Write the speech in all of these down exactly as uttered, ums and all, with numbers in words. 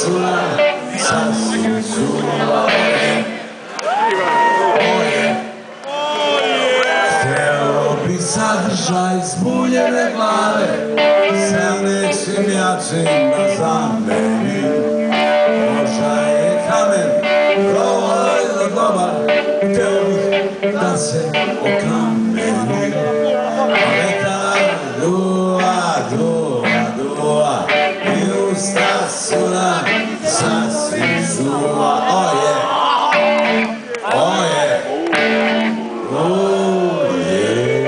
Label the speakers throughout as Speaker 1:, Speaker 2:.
Speaker 1: suna, sasvim suva je. Hteo bi sadržaj zbunjene glave, sa nečim jačim da zameni. Možda je kamen dovoljno dobar, hteo bih da se okameni. Vetar duva, duva, duva, i usta su nam sasvim suva. Oje, oje, oje.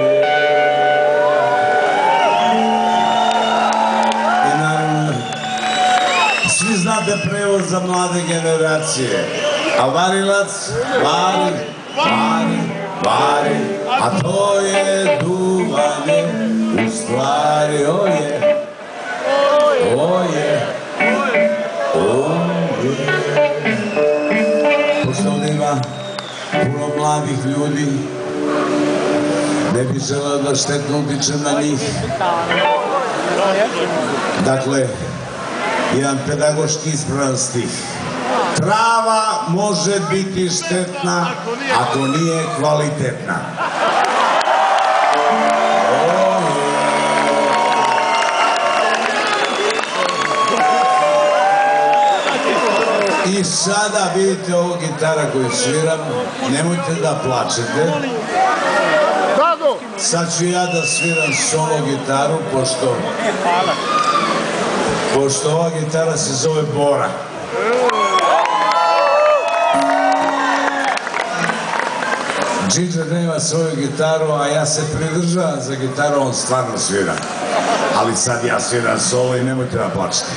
Speaker 1: I naravno, svi znate prevod za mlade generacije. A varilac, vari, vari, vari, a to je duvanje, u stvari oje, oje, oje. Pošto ovdje ima puno mladih ljudi, ne bi želeo da štetno utičem na njih. Dakle, jedan pedagoški ispravan stih. Trava može biti štetna ako nije kvalitetna. I sada vidite ovog gitara koju sviram, nemojte da plačete. Sad ću ja da sviram solo gitaru, pošto pošto ova gitara se zove Bora. Džidža nema svoju gitaru, a ja se pridržavam za gitaru, on stvarno svira. Ali sad ja sviram solo i nemojte da plačete.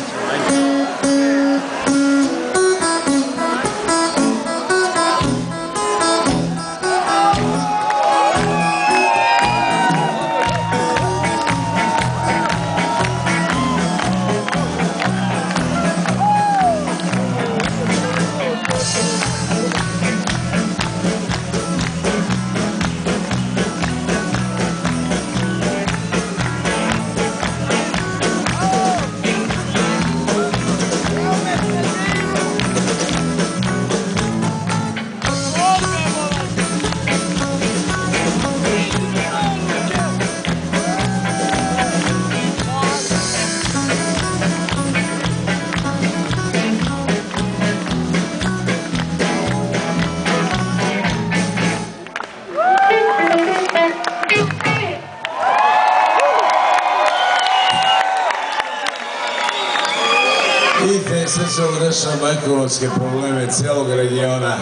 Speaker 1: Vidite, sve se rešamo ekonomske probleme cijelog regiona.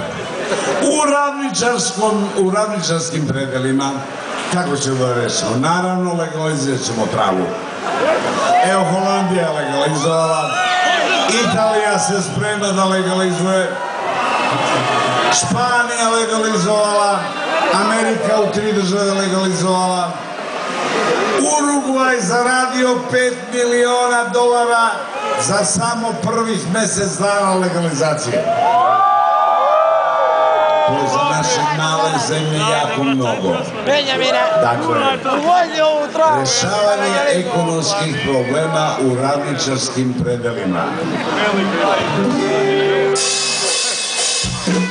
Speaker 1: U ravničarskim predelima, kako ćemo da rešimo? Naravno, legalizirat ćemo travu. Evo, Holandija je legalizovala, Italija se sprema da legalizuje, Španija legalizovala, Amerika u tri države legalizovala, Urugvaj zaradio pet miliona dolara za samo prvih mesec dana legalizacije. To je za naše male zemlje jako mnogo. Dakle, rešavanje ekonomskih problema u ravničarskim predelima.